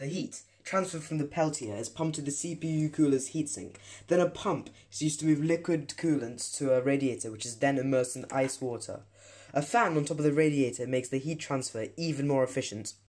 The heat transferred from the Peltier is pumped to the CPU cooler's heatsink. Then a pump is used to move liquid coolant to a radiator, which is then immersed in ice water. A fan on top of the radiator makes the heat transfer even more efficient.